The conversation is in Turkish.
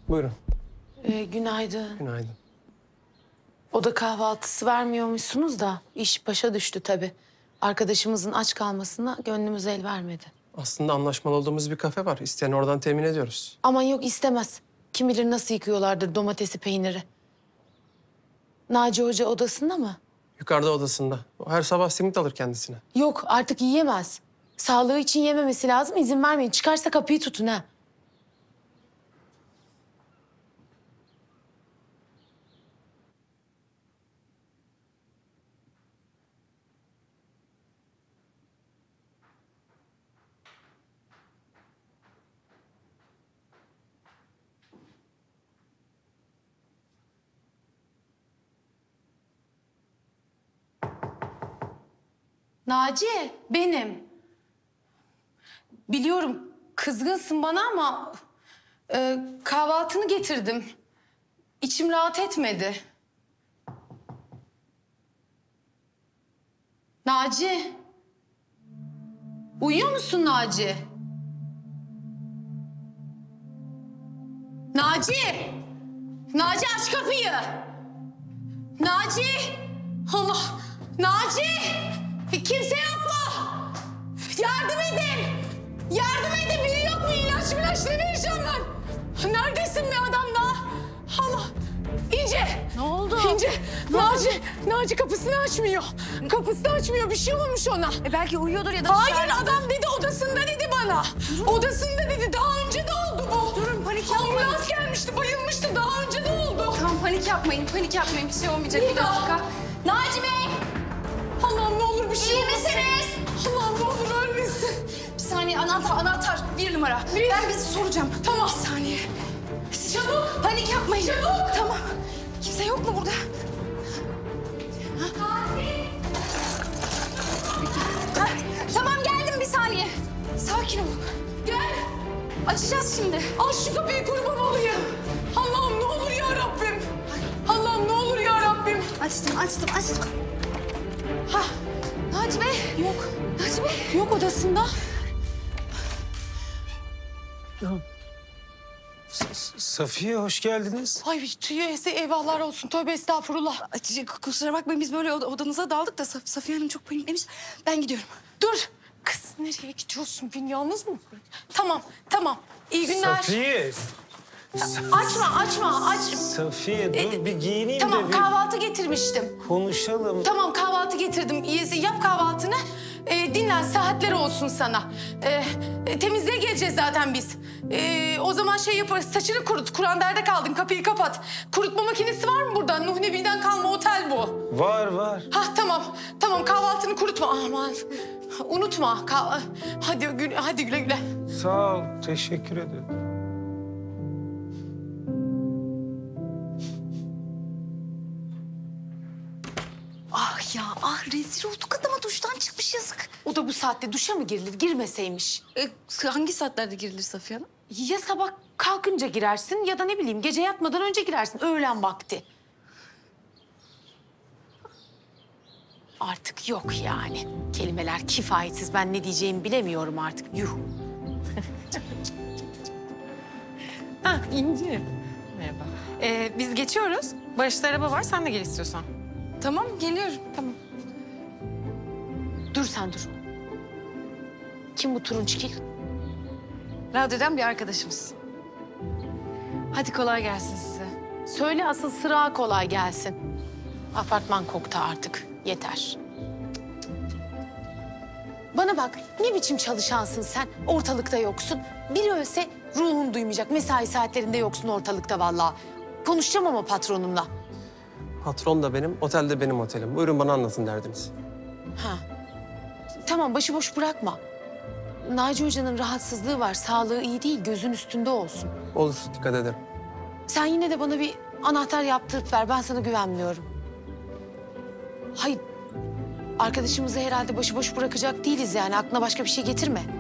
Buyurun. Günaydın. Günaydın. Oda kahvaltısı vermiyormuşsunuz da iş başa düştü tabii. Arkadaşımızın aç kalmasına gönlümüz el vermedi. Aslında anlaşmalı olduğumuz bir kafe var. İsteyen oradan temin ediyoruz. Aman yok istemez. Kim bilir nasıl yıkıyorlardır domatesi, peyniri. Naci Hoca odasında mı? Yukarıda odasında. O her sabah simit alır kendisine. Yok artık yiyemez. Sağlığı için yememesi lazım, izin vermeyin. Çıkarsa kapıyı tutun ha. Naci, benim. Biliyorum kızgınsın bana ama kahvaltını getirdim. İçim rahat etmedi. Naci. Uyuyor musun Naci? Naci! Naci aç kapıyı! Naci! Allah! Naci! Kimse yok mu? Yardım edin! Yardım edin! Biri yok mu? İlaç ne vereceğim ben? Neredesin be adam daha? Allah! İnce! Ne oldu? İnce! Naci kapısını açmıyor. Kapısını açmıyor. Bir şey olmuş ona. Belki uyuyordur ya da Hayır dışarıda. adam dedi odasında dedi bana. Odasında dedi. Daha önce de oldu bu. Durun, panik yapmayın. Ambulans gelmişti, bayılmıştı. Daha önce de oldu. Tamam panik yapmayın. Bir şey olmayacak. Bir dakika. Naci Bey! Allah'ım ne olur bir şey İyi olmasın. misiniz? Allah'ım ne olur ölmesin. Bir saniye anahtar 1 numara. Ben bir soracağım. Tamam. Bir saniye. Çabuk. Panik yapmayın. Çabuk. Tamam. Kimse yok mu burada? Ha, tamam geldim bir saniye. Sakin olun. Gel. Açacağız şimdi. Aç şu kapıyı kurban olayım. Allah'ım ne olur ya Rabbim. Allah'ım ne olur ya Rabbim. Açtım. Ha, Naci Bey. Yok. Naci Bey. Yok odasında. Safiye hoş geldiniz. Ay tüyese eyvahlar olsun. Tövbe estağfurullah. Kusura bakmayın biz böyle odanıza daldık da Safiye Hanım çok paniklemiş. Ben gidiyorum. Dur. Kız nereye gidiyorsun? Beni yalnız mı? Tamam. İyi günler. Safiye. Açma. Safiye dur bir giyineyim de Tamam bir kahvaltı getirmiştim. konuşalım. Tamam kahvaltı getirdim. Yap kahvaltını. Dinlen saatleri olsun sana. Temizliğe geleceğiz zaten biz. O zaman şey yaparız saçını kurut. Kuranderde kaldın kapıyı kapat. Kurutma makinesi var mı burada? Nuh Nebi'den kalma otel bu. Var. Tamam kahvaltını kurutma. Aman unutma. Hadi güle. Sağ ol teşekkür ederim. Rezil olduk adama duştan çıkmış yazık. O da bu saatte duşa mı girilir? Girmeseymiş. Hangi saatlerde girilir Safiye Hanım? Ya sabah kalkınca girersin ya da ne bileyim gece yatmadan önce girersin öğlen vakti. Artık yok yani. Kelimeler kifayetsiz. Ben ne diyeceğimi bilemiyorum artık. Yuh. İnci. Merhaba. Biz geçiyoruz. Barış'ta araba var. Sen de gel istiyorsan. Tamam geliyorum. Tamam. Dur sen dur. Kim bu turunçgil? Radyodan bir arkadaşımız. Hadi kolay gelsin size. Söyle asıl sıra kolay gelsin. Apartman koktu artık. Yeter. Bana bak ne biçim çalışansın sen? Ortalıkta yoksun. Biri ölse ruhun duymayacak. Mesai saatlerinde yoksun ortalıkta vallahi. Konuşacağım ama patronumla. Patron da benim, otel de benim otelim. Buyurun bana anlatın derdiniz. Ha. Tamam başıboş bırakma. Naci Hoca'nın rahatsızlığı var. Sağlığı iyi değil. Gözün üstünde olsun. Olur, dikkat ederim. Sen yine de bana bir anahtar yaptırıp ver. Ben sana güvenmiyorum. Hayır. Arkadaşımızı herhalde başıboş bırakacak değiliz yani. Aklına başka bir şey getirme.